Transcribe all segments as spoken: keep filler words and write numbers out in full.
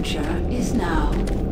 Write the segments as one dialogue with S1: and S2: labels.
S1: future is now.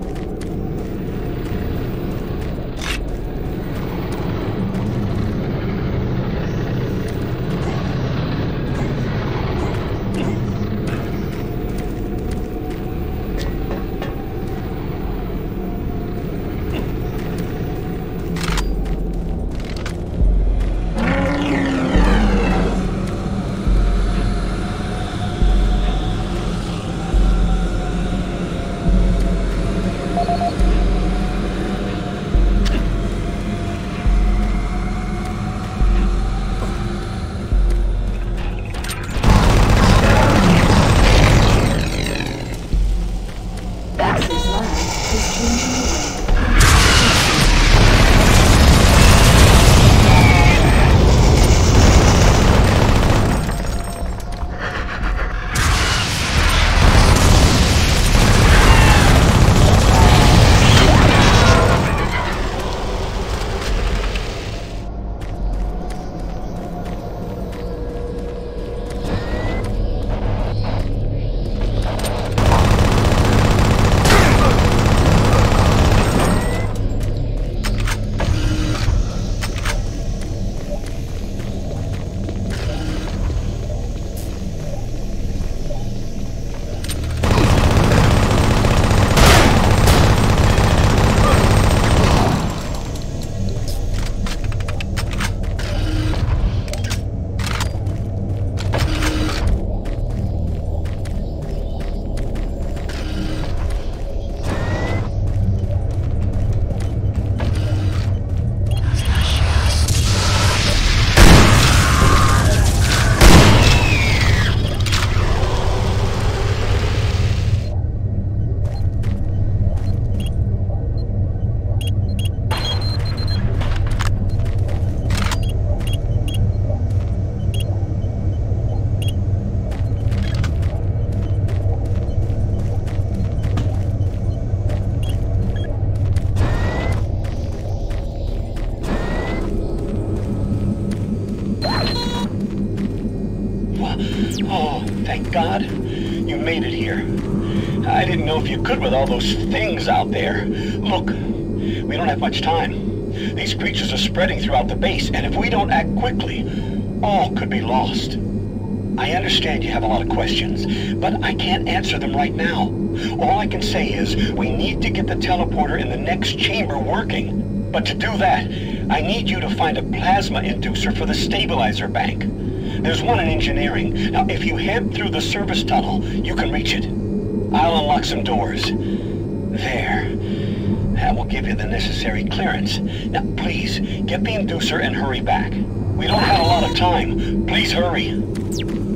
S2: Oh, thank God. You made it here. I didn't know if you could with all those things out there. Look, we don't have much time. These creatures are spreading throughout the base, and if we don't act quickly, all could be lost. I understand you have a lot of questions, but I can't answer them right now. All I can say is we need to get the teleporter in the next chamber working. But to do that, I need you to find a plasma inducer for the stabilizer bank. There's one in engineering. Now, if you head through the service tunnel, you can reach it. I'll unlock some doors. There. That will give you the necessary clearance. Now, please, get the inducer and hurry back. We don't have a lot of time. Please hurry.